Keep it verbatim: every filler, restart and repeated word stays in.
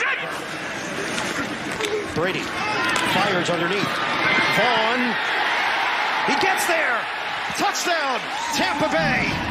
Brady fires underneath. Vaughn. He gets there. Touchdown, Tampa Bay.